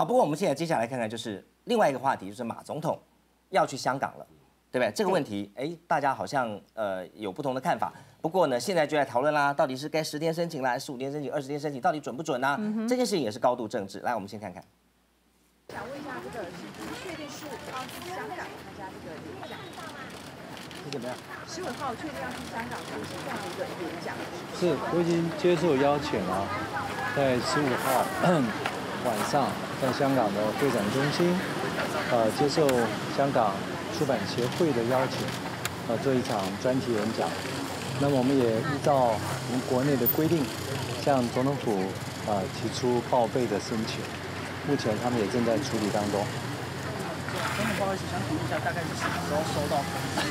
好，不过我们现在接下来看看就是另外一个话题，就是马总统要去香港了，对不对？这个问题，大家好像有不同的看法。不过呢，现在就在讨论啦，到底是该10天申请啦，15天申请，20天申请，到底准不准呢？这件事情也是高度政治。来，我们先看看。 想问一下，这个是确定15号去香港参加这个演讲？ 怎么样 15号确定要去香港出席这样的一个演讲？ 是，我已经接受邀请了，在15号晚上在香港的会展中心，接受香港出版协会的邀请，做一场专题演讲。那么我们也依照我们国内的规定，向总统府提出报备的申请。目前他们也正在处理当中。 总统，不好意思，想请问一下，大概是什么时候收到通知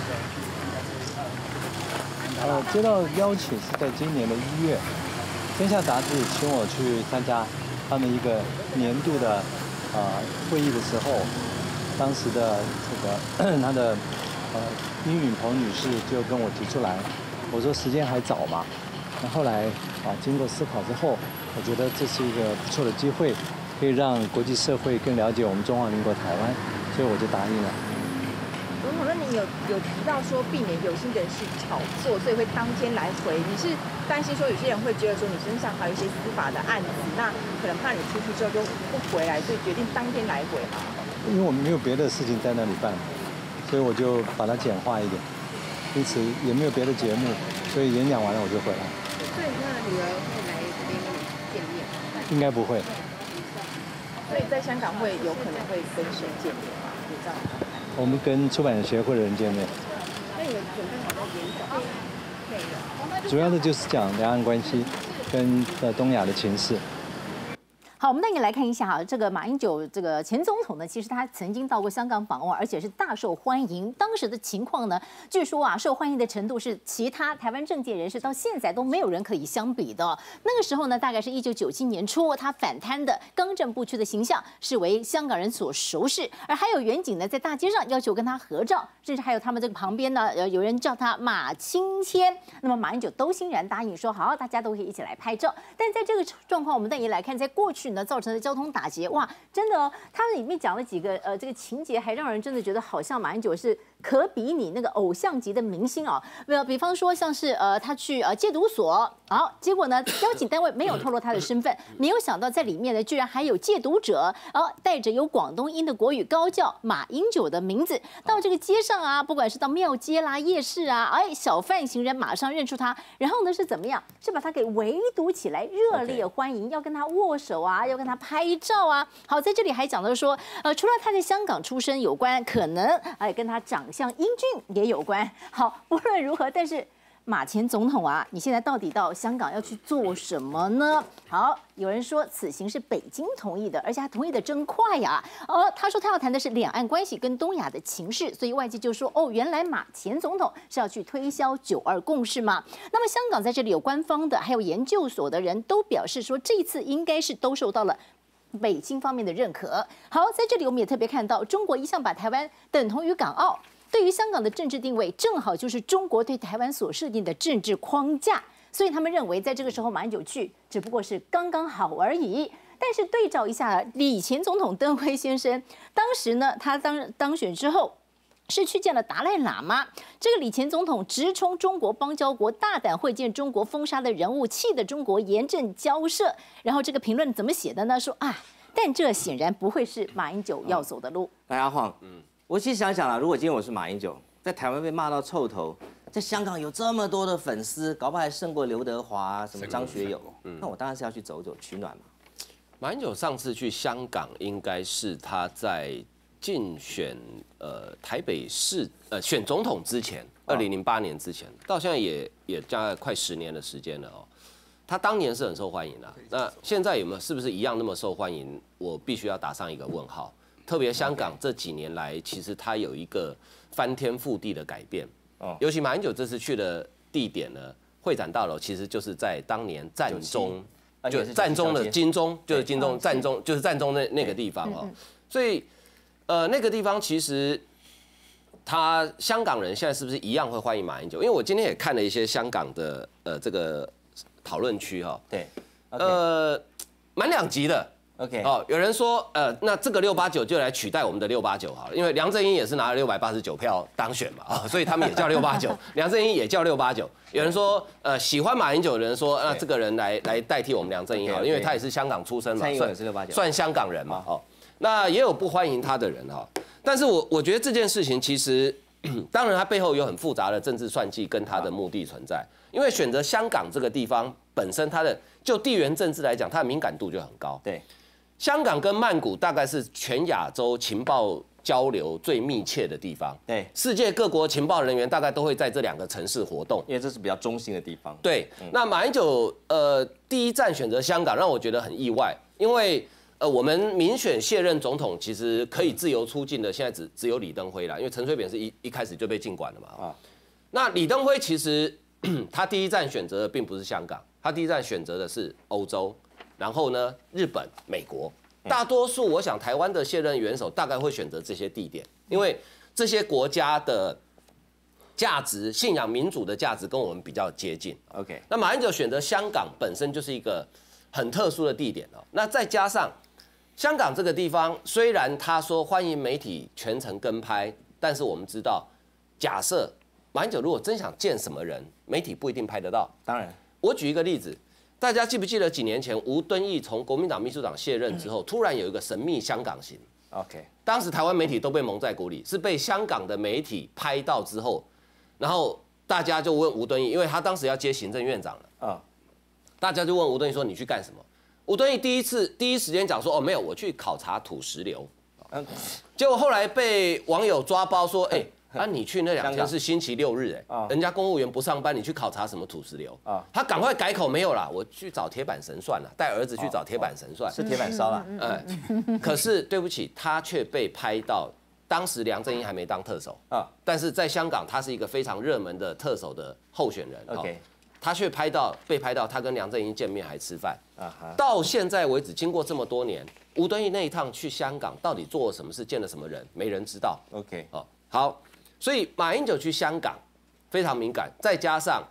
的？ 接到邀请是在今年的1月，天下杂志请我去参加他们一个年度的会议的时候，当时的这个他的殷允鹏女士就跟我提出来，我说时间还早嘛。那后来经过思考之后，我觉得这是一个不错的机会，可以让国际社会更了解我们中华民国台湾，所以我就答应了。 总统，那你有提到说避免有心人士炒作，所以会当天来回。你是担心说有些人会觉得说你身上还有一些司法的案子，那可能怕你出去之后就不回来，所以决定当天来回吗？ 因为我们没有别的事情在那里办，所以我就把它简化一点，因此也没有别的节目，所以演讲完了我就回来。 所以那女儿会来这边见面？ 应该不会。 所以在香港会有可能会跟谁见面吗？有这样的？ 我们跟出版协会的人见面。 那你们准备好的演讲内容？ 主要的就是讲两岸关系跟东亚的情势。 好，我们带你来看一下哈，这个马英九这个前总统呢，其实他曾经到过香港访问，而且是大受欢迎。当时的情况呢，据说受欢迎的程度是其他台湾政界人士到现在都没有人可以相比的。那个时候呢，大概是1997年初，他反贪的刚正不屈的形象是为香港人所熟识，而还有远景呢，在大街上要求跟他合照，甚至还有他们这个旁边呢，有人叫他马青天。那么马英九都欣然答应说好，大家都可以一起来拍照。但在这个状况，我们带你来看，在过去造成的交通打劫，哇，真的他们里面讲了几个这个情节，还让人真的觉得好像马英九是可比拟那个偶像级的明星啊。比方说像是他去戒毒所，好，结果呢邀请单位没有透露他的身份，没有想到在里面呢居然还有戒毒者，带着有广东音的国语高叫马英九的名字，到这个街上啊，不管是到庙街啦、夜市啊，小贩行人马上认出他，然后呢是怎么样？是把他给围堵起来，热烈欢迎，要跟他握手啊，要跟他拍照啊。好，在这里还讲到说，除了他在香港出生有关，可能跟他长相英俊也有关。好，不论如何，但是马前总统啊，你现在到底到香港要去做什么呢？好，有人说此行是北京同意的，而且他同意的真快呀。他说他要谈的是两岸关系跟东亚的情势，所以外界就说原来马前总统是要去推销9·2共识吗？那么香港在这里有官方的，还有研究所的人都表示说，这一次应该是都受到了北京方面的认可。好，在这里我们也特别看到，中国一向把台湾等同于港澳。对于香港的政治定位，正好就是中国对台湾所设定的政治框架，所以他们认为在这个时候马英九去只不过是刚刚好而已。但是对照一下李前总统登辉先生，当时呢他当选之后是去见了达赖喇嘛，这个李前总统直冲中国邦交国，大胆会见中国封杀的人物，气得中国严正交涉。然后这个评论怎么写的呢？说但这显然不会是马英九要走的路。 阿晃，我其实想想啦，如果今天我是马英九，在台湾被骂到臭头，在香港有这么多的粉丝，搞不好还胜过刘德华、什么张学友，那我当然是要去走走取暖嘛。 马英九上次去香港，应该是他在竞选台北市选总统之前，2008年之前，到现在也大概快10年的时间了哦。他当年是很受欢迎的，那现在有没有是不是一样那么受欢迎？我必须要打上一个问号。特别香港这几年来，其实它有一个翻天覆地的改变。尤其马英九这次去的地点呢，会展大楼其实就是在当年战中，就战中的金钟，就是金钟战中，就是战中那个地方哦。所以那个地方其实香港人现在是不是一样会欢迎马英九？因为我今天也看了一些香港的这个讨论区哈， 对， 蛮两极的。 OK， 哦，有人说，那这个689就来取代我们的689好了，因为梁振英也是拿了689票当选嘛，啊，所以他们也叫689，梁振英也叫689。有人说，喜欢马英九的人说，那这个人来代替我们梁振英好了，因为他也是香港出生嘛， 蔡英文是689， 算香港人嘛，哦，那也有不欢迎他的人哈，但是我觉得这件事情其实，当然它背后有很复杂的政治算计跟他的目的存在，因为选择香港这个地方本身它的就地缘政治来讲，它的敏感度就很高， 对。 香港跟曼谷大概是全亚洲情报交流最密切的地方。 对， 世界各国情报人员大概都会在这2个城市活动， 因为这是比较中心的地方。 对，那马英九第一站选择香港，让我觉得很意外，因为我们民选卸任总统其实可以自由出境的，现在只有李登辉啦，因为陈水扁是一开始就被禁管了嘛。啊，那李登辉其实他第一站选择的并不是香港，他第一站选择的是欧洲。然后呢，日本、美国，大多数我想台湾的卸任元首大概会选择这些地点，因为这些国家的价值、信仰民主的价值跟我们比较接近。 OK， 那马英九选择香港本身就是一个很特殊的地点哦。那再加上香港这个地方，虽然他说欢迎媒体全程跟拍，但是我们知道，假设马英九如果真想见什么人，媒体不一定拍得到。 当然， 我举一个例子。大家记不记得几年前吴敦义从国民党秘书长卸任之后，突然有一个神秘香港行 ？OK， 当时台湾媒体都被蒙在鼓里，是被香港的媒体拍到之后，然后大家就问吴敦义，因为他当时要接行政院长了，大家就问吴敦义说你去干什么？吴敦义第一时间讲说没有，我去考察土石流，结果后来被网友抓包说你去那2天是星期6日，人家公务员不上班，你去考察什么土石流？他赶快改口，没有啦，我去找铁板神算了，带儿子去找铁板神算， 是铁板烧啦。 可是对不起，他却被拍到，当时梁振英还没当特首但是在香港他是一个非常热门的特首的候选人。OK， 他却被拍到他跟梁振英见面还吃饭。到现在为止，经过这么多年，吴敦义那一趟去香港到底做了什么事，见了什么人，没人知道。 OK， 好。所以马英九去香港非常敏感，再加上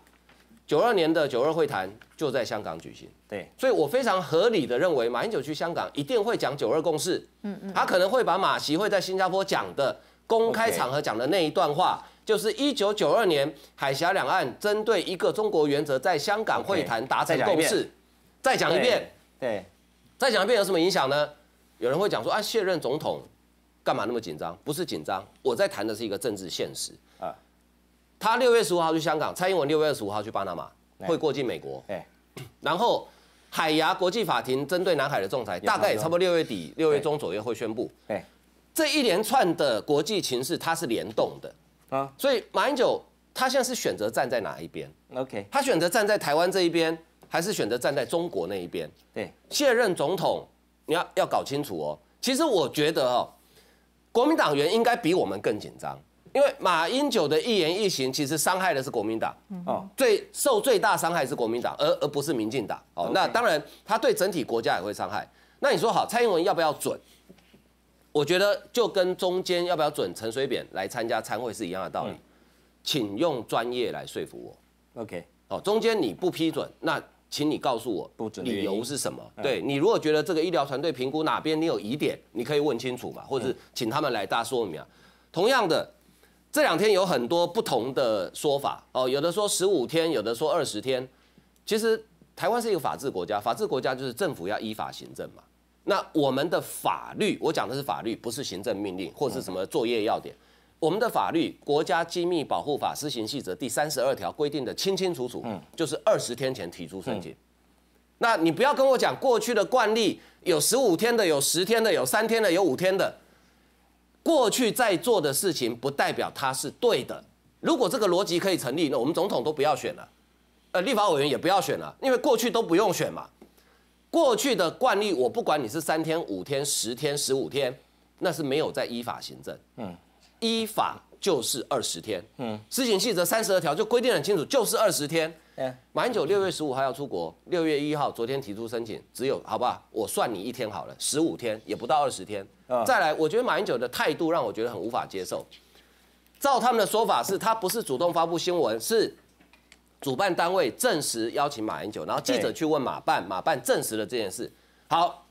92年的92会谈就在香港举行， 对， 所以我非常合理的认为马英九去香港一定会讲92共识，他可能会把马习会在新加坡讲的公开场合讲的那一段话，就是1992年海峡两岸针对一个中国原则在香港会谈达成共识，再讲一遍， 对， 再讲一遍有什么影响呢？有人会讲说卸任总统。干嘛那么紧张？不是紧张，我在谈的是一个政治现实啊。他6月15号去香港，蔡英文6月25号去巴拿马，会过境美国。然后海牙国际法庭针对南海的仲裁，大概也差不多6月底、6月中左右会宣布。这一连串的国际情势，它是联动的啊。所以马英九他现在是选择站在哪一边 ？OK， 他选择站在台湾这一边，还是选择站在中国那一边？ 对， 卸任总统你要搞清楚哦。其实我觉得国民党员应该比我们更紧张，因为马英九的一言一行其实伤害的是国民党，受最大伤害是国民党，而不是民进党。那当然他对整体国家也会伤害。那你说好，蔡英文要不要准？我觉得就跟中间要不要准陈水扁来参加参会是一样的道理，请用专业来说服我。 OK， 中间你不批准，那请你告诉我理由是什么？对你如果觉得这个医疗团队评估哪边你有疑点，你可以问清楚嘛，或者请他们来大说明啊。同样的，这2天有很多不同的说法有的说15天，有的说20天。其实台湾是一个法治国家，法治国家就是政府要依法行政嘛。那我们的法律，我讲的是法律，不是行政命令或是什么作业要点。我们的法律《国家机密保护法施行细则》第32条规定的清清楚楚，就是20天前提出申请。那你不要跟我讲过去的惯例有15天的，有10天的，有3天的，有5天的。过去在做的事情不代表它是对的。如果这个逻辑可以成立，那我们总统都不要选了，立法委员也不要选了，因为过去都不用选嘛。过去的惯例，我不管你是3天、5天、10天、15天，那是没有在依法行政。依法就是20天，施行细则32条就规定很清楚，就是20天。马英九6月15号要出国，6月1号昨天提出申请，只有好不好？我算你1天好了，15天也不到20天。再来，我觉得马英九的态度让我觉得很无法接受。照他们的说法是，他不是主动发布新闻，是主办单位证实邀请马英九，然后记者去问马办，马办证实了这件事。好，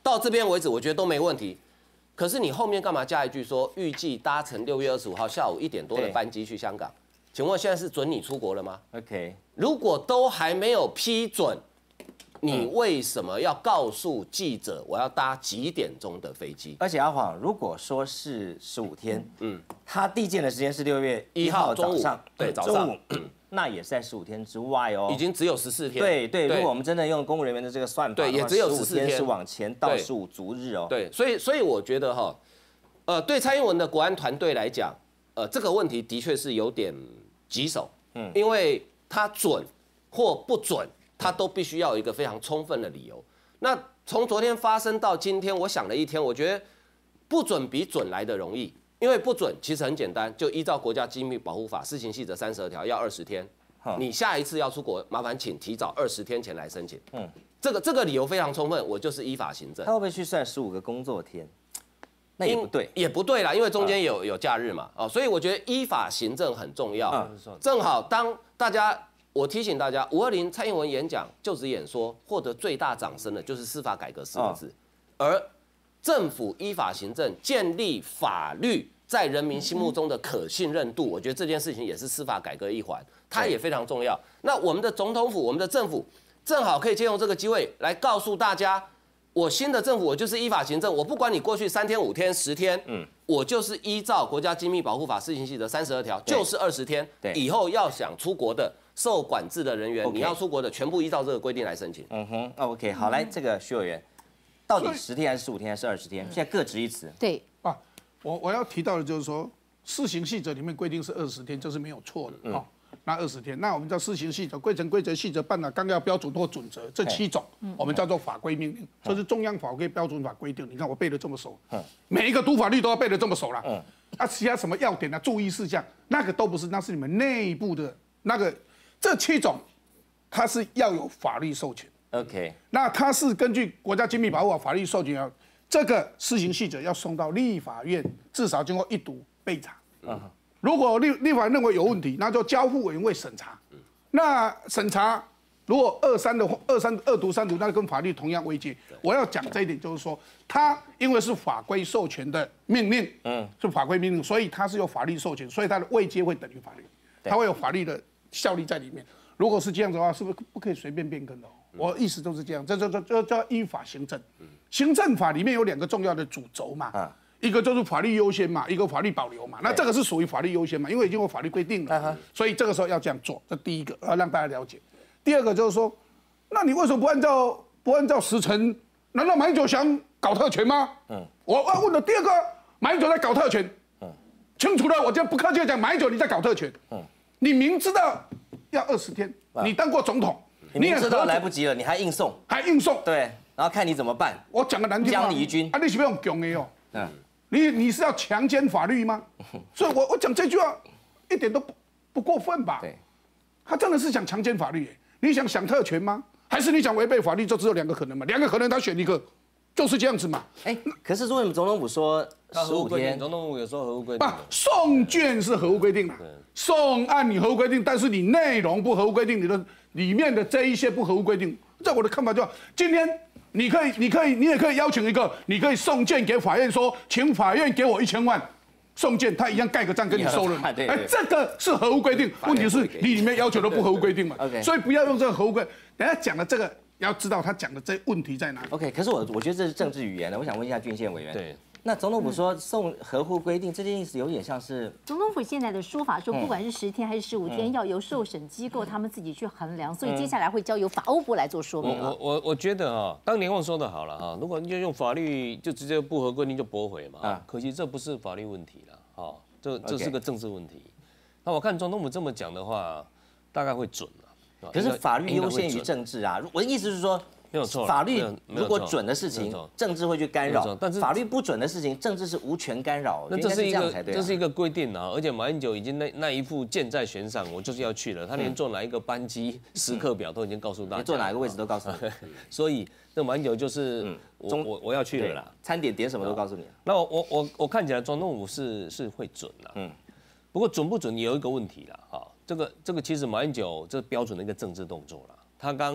到这边为止，我觉得都没问题。可是你后面干嘛加一句说预计搭乘6月25号下午1点多的班机去香港？请问现在是准你出国了吗 ？OK， 如果都还没有批准，你为什么要告诉记者我要搭几点钟的飞机？ 而且阿黄，如果说是15天，他递件的时间是6月1号早上， 对，早上， 那也是在15天之外哦， 已经只有14天。 对，如果我们真的用公务人员的这个算法， 对，也只有 14天是往前倒数足日哦。 对，所以我觉得哈，对蔡英文的国安团队来讲，这个问题的确是有点棘手，因为他准或不准，他都必须要有一个非常充分的理由。那从昨天发生到今天，我想了一天，我觉得不准比准来的容易。因为不准其实很简单，就依照国家机密保护法施行细则32条，要20天。你下一次要出国，麻烦请提早20天前来申请。这个理由非常充分，我就是依法行政。 他会不会去算15个工作天？那也不对， 也不对啦，因为中间有假日嘛。所以我觉得依法行政很重要。正好当大家，我提醒大家，520蔡英文演讲就职演说获得最大掌声的就是司法改革4个字，而政府依法行政，建立法律在人民心目中的可信任度，我觉得这件事情也是司法改革一环，它也非常重要。那我们的总统府、我们的政府，正好可以借用这个机会来告诉大家，我新的政府我就是依法行政，我不管你过去3天、5天、10天，我就是依照国家机密保护法施行细则32条，就是20天。以后要想出国的受管制的人员，你要出国的全部依照这个规定来申请。 OK， 好，来这个徐委员。到底10天还是15天还是20天？现在各执一词。 对啊，我要提到的就是说，施行细则里面规定是20天，这是没有错的哦。那20天，那我们叫施行细则、规程、规则、细则、办法、纲要、标准或准则这7种，我们叫做法规命令，这是中央法规标准法规定。你看我背得这么熟，每一个读法律都要背得这么熟了。其他什么要点啊、注意事项，那个都不是，那是你们内部的那个。这7种，它是要有法律授权。 OK， 那它是根据国家机密保护法法律授权，这个施行细则要送到立法院，至少经过1读备查。如果立法院认为有问题，那就交付委员会审查。那审查如果2读3读，那跟法律同样位阶。我要讲这一点，就是说，它因为是法规授权的命令，是法规命令，所以它是有法律授权，所以它的位阶会等于法律，它会有法律的效力在里面。如果是这样子的话，是不是不可以随便变更的？我意思都是这样，这叫依法行政。行政法里面有2个重要的主轴嘛，一个就是法律优先嘛，一个法律保留嘛。那这个是属于法律优先嘛，因为已经有法律规定了，所以这个时候要这样做。这第一个要让大家了解。第二个就是说，那你为什么不按照时程？难道马英九想搞特权吗？我要问的第二个，马英九在搞特权，清楚了。我今天不客气的讲，马英九你在搞特权。你明知道要20天，你当过总统。 你也知道来不及了，你还硬送，对，然后看你怎么办。 我讲个难听话， 将离军啊，你是不是用强的哦？你是要强奸法律吗？所以我讲这句话一点都不过分吧？对，他真的是想强奸法律，你想享特权吗？还是你想违背法律？就只有2个可能嘛，2个可能他选一个，就是这样子嘛。 可是为什么总统府说15天？ 总统府有时候合乎规定。 送卷是合乎规定的，送案你合乎规定，但是你内容不合乎规定，你的里面的这一些不合乎规定，在我的看法就，今天你也可以邀请一个，你可以送件给法院说，请法院给我1000万，送件他一样盖个章跟你收了，这个是合乎规定，问题是你里面要求的不合乎规定嘛，所以不要用这个合乎规定，等下讲的这个要知道他讲的这问题在哪里。 OK， 可是我觉得这是政治语言的，我想问一下俊宪委员。对。那总统府说送合乎规定，这件意思有点像是总统府现在的说法说，不管是10天还是15天，要由受审机构他们自己去衡量，所以接下来会交由法务部来做说明。 我觉得哈，当年旺说的好了哈，如果你就用法律就直接不合规定就驳回嘛，可惜这不是法律问题了，这是个政治问题。那我看总统府这么讲的话，大概会准了。 可是法律优先于政治啊，我的意思是说。 没有错， 法律如果准的事情，政治会去干扰；但是法律不准的事情，政治是无权干扰。 那这是一个规定啊，而且马英九已经那一副箭在弦上，我就是要去了。他连坐哪一个班机、时刻表都已经告诉大家， 坐哪个位置都告诉你。 所以那马英九就是我要去了啦， 餐点点什么都告诉你。 那我看起来总统府是会准啦，不过准不准也有一个问题啦，哈，这个其实马英九这标准的一个政治动作啦，他刚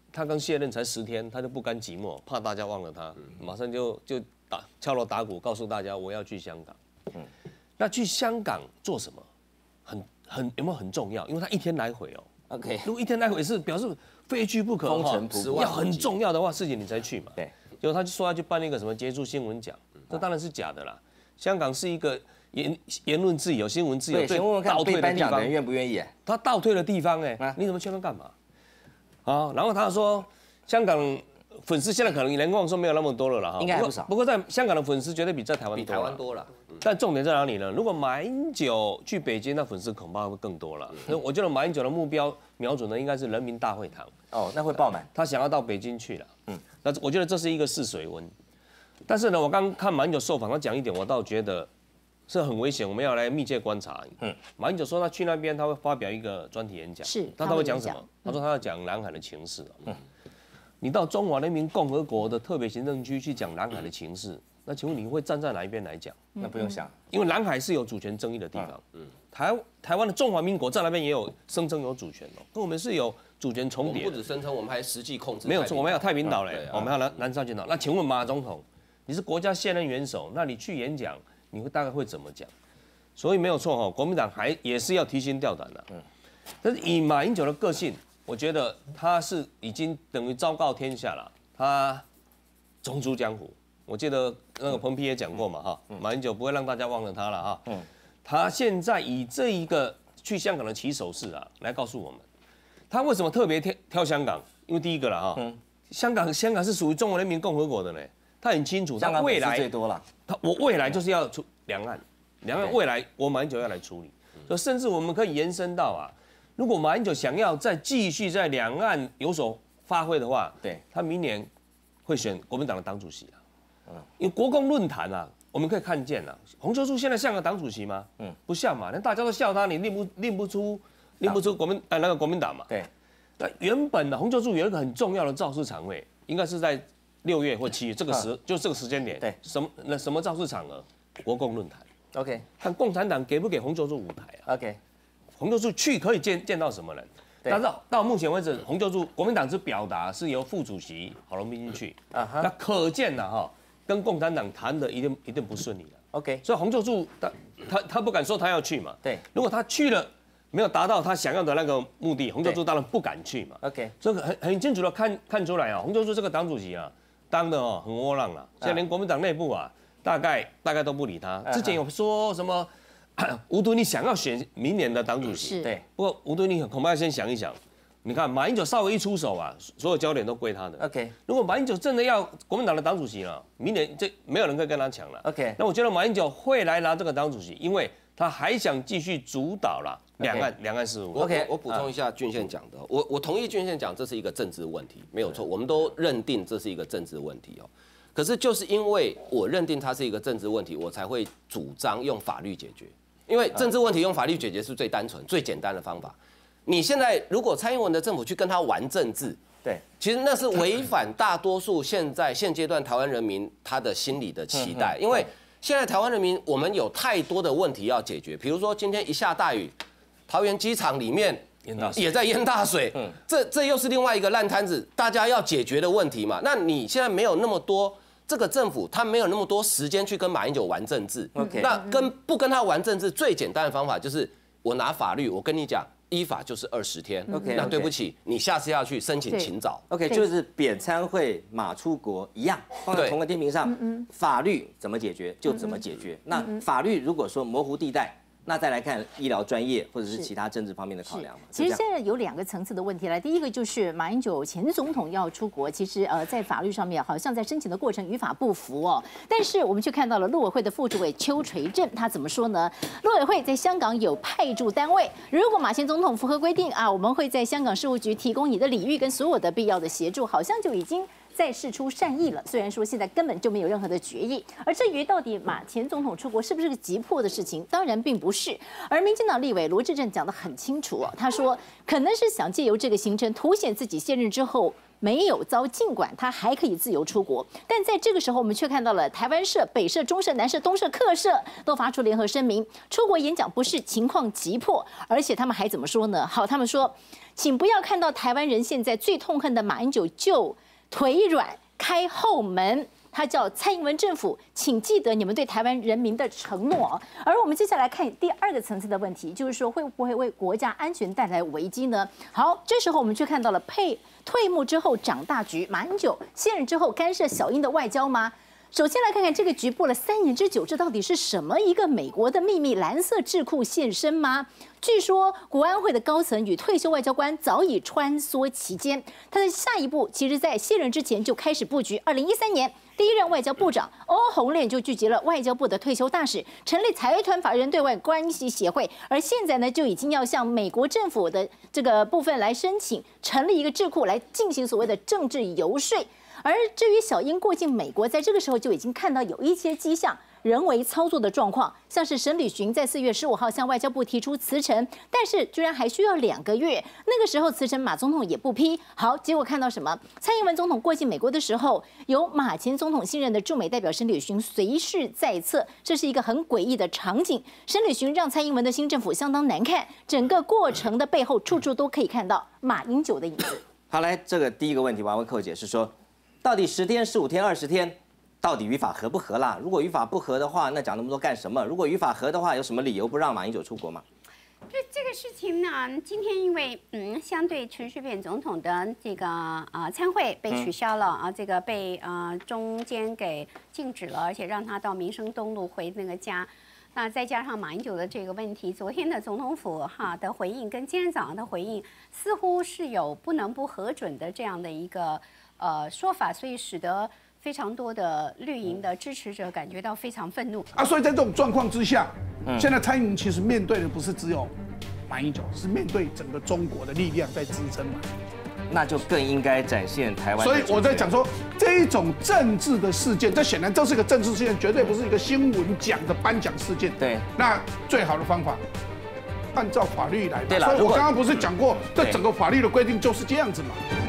他刚卸任才10天，他就不甘寂寞，怕大家忘了他，马上就敲锣打鼓告诉大家我要去香港。那去香港做什么？有没有很重要？因为他1天来回哦。 OK， 如果1天来回是表示非去不可， 风尘仆仆， 要很重要的话，事情你才去嘛。 对， 结果他就说要去办那个什么杰出新闻奖，这当然是假的啦。香港是一个言论自由、新闻自由最倒退的地方， 愿不愿意？ 他倒退的地方，你怎么去那干嘛？啊，然后他说香港粉丝现在可能连旺说没有那么多了啦， 应该还不少。 不过在香港的粉丝绝对比在台湾多了。但重点在哪里呢？如果马英九去北京，那粉丝恐怕会更多了。所以我觉得马英九的目标瞄准的应该是人民大会堂。 哦，那会爆满。 他想要到北京去了。那我觉得这是一个试水温。但是呢，我刚看马英九受访，他讲一点，我倒觉得是很危险，我们要来密切观察。马英九说他去那边他会发表一个专题演讲， 是， 他会讲什么？他说他要讲南海的情势。你到中华人民共和国的特别行政区去讲南海的情势。那请问你会站在哪一边来讲？ 那不用想， 因为南海是有主权争议的地方。台湾的中华民国在那边也有声称有主权哦，跟我们是有主权重叠。 不止声称，我们还实际控制。 没有错，我们还有太平岛嘞，我们还有南沙群岛。那请问马总统，你是国家现任元首，那你去演讲，你大概会怎么讲？所以没有错哈，国民党也是要提心吊胆的。但是以马英九的个性，我觉得他是已经等于昭告天下了，他重出江湖。我记得那个彭批也讲过嘛，马英九不会让大家忘了他了哈。他现在以这一个去香港的起手式啊，来告诉我们，他为什么特别挑香港？因为第一个了哈，香港是属于中华人民共和国的呢，他很清楚，他未来最多了， 我未来就是要出两岸未来我马英九要来处理，所以甚至我们可以延伸到啊，如果马英九想要再继续在两岸有所发挥的话， 对， 他明年会选国民党的党主席啊。因为国共论坛啊，我们可以看见啊，洪秀柱现在像个党主席吗？不像嘛，那大家都笑他，你拎不出那个国民党嘛。 对， 那原本呢，洪秀柱有一个很重要的造势场位，应该是在6月或7月这个时间点。 对， 什么造势场合？国共论坛。 OK， 看共产党给不给洪秀柱舞台啊 ？OK， 洪秀柱去可以见到什么人？但是到目前为止，洪秀柱国民党之表达是由副主席郝龙斌去，那可见了哈。跟共产党谈的一定不顺利了。 OK， 所以洪秀柱他不敢说他要去嘛。 对， 如果他去了没有达到他想要的那个目的，洪秀柱当然不敢去嘛。 OK， 所以很清楚的看出来啊，洪秀柱这个党主席啊，当的很窝囊了。现在连国民党内部啊，大概都不理他。之前有说什么吴敦义想要选明年的党主席， 对， 不过吴敦义恐怕要先想一想。你看马英九稍微一出手啊，所有焦点都归他的。 OK， 如果马英九真的要国民党的党主席了，明年这没有人可以跟他抢了。 OK， 那我觉得马英九会来拿这个党主席，因为他还想继续主导了两岸事务。 OK， 我补充一下俊宪讲的，我同意俊宪讲这是一个政治问题，没有错，我们都认定这是一个政治问题哦。可是就是因为我认定它是一个政治问题，我才会主张用法律解决，因为政治问题用法律解决是最单纯、最简单的方法。你现在如果蔡英文的政府去跟他玩政治， 对， 其实那是违反大多数现阶段台湾人民他的心理的期待，因为现在台湾人民我们有太多的问题要解决，比如说今天一下大雨，桃园机场里面也在淹大水，这又是另外一个烂摊子，大家要解决的问题嘛。那你现在没有那么多，这个政府他没有那么多时间去跟马英九玩政治，那不跟他玩政治最简单的方法就是我拿法律，我跟你讲。依法就是20天。OK， 那对不起，你下次要去申请请早。 OK， 就是扁参会马出国一样，放在同个天平上，法律怎么解决就怎么解决。那法律如果说模糊地带，那再来看医疗专业或者是其他政治方面的考量嘛。 其实现在有2个层次的问题了。第一个就是马英九前总统要出国，其实在法律上面好像在申请的过程与法不符哦。但是我们却看到了陆委会的副主委邱垂正，他怎么说呢？陆委会在香港有派驻单位，如果马前总统符合规定啊，我们会在香港事务局提供你的礼遇跟所有的必要的协助，好像就已经再释出善意了。虽然说现在根本就没有任何的决议，而至于到底马前总统出国是不是个急迫的事情，当然并不是。而民进党立委罗致政讲得很清楚哦，他说可能是想借由这个行程凸显自己卸任之后没有遭禁管，他还可以自由出国。但在这个时候，我们却看到了台湾社、北社、中社、南社、东社、客社都发出联合声明，出国演讲不是情况急迫，而且他们还怎么说呢？好，他们说，请不要看到台湾人现在最痛恨的马英九就腿软开后门。他叫蔡英文政府，请记得你们对台湾人民的承诺。而我们接下来看第二个层次的问题，就是说会不会为国家安全带来危机呢？好，这时候我们却看到了退幕之后长大局，马英九卸任之后干涉小英的外交吗？首先来看看这个局布了3年之久，这到底是什么一个美国的秘密蓝色智库现身吗？据说国安会的高层与退休外交官早已穿梭其间，他的下一步其实在卸任之前就开始布局。2013年。第一任外交部长欧宏炼就聚集了外交部的退休大使，成立财团法人对外关系协会，而现在呢就已经要向美国政府的这个部分来申请成立一个智库来进行所谓的政治游说。而至于小英过境美国，在这个时候就已经看到有一些迹象。人为操作的状况，像是沈履巡在4月15号向外交部提出辞呈，但是居然还需要2个月。那个时候辞呈马总统也不批。好，结果看到什么？蔡英文总统过境美国的时候，由马前总统信任的驻美代表沈履巡随侍在侧，这是一个很诡异的场景。沈履巡让蔡英文的新政府相当难看，整个过程的背后处处都可以看到马英九的影子。 好，来这个第一个问题，我要问寇姐是说，到底10天、15天、20天？到底与法合不合啦？如果与法不合的话，那讲那么多干什么？如果与法合的话，有什么理由不让马英九出国吗？ 就这个事情呢，今天因为相对陈水扁总统的这个参会被取消了啊，这个被中间给禁止了，而且让他到民生东路回那个家。那再加上马英九的这个问题，昨天的总统府的回应跟今天早上的回应，似乎是有不能不核准的这样的一个说法，所以使得。非常多的绿营的支持者感觉到非常愤怒啊，所以在这种状况之下，现在蔡英文其实面对的不是只有马英九，是面对整个中国的力量在支撑嘛， 那就更应该展现台湾。 所以我在讲说，这一种政治的事件，这显然这是个政治事件，绝对不是一个新闻奖的颁奖事件。 对， 那最好的方法，按照法律来。 对了， 所以我刚刚不是讲过，这整个法律的规定就是这样子嘛。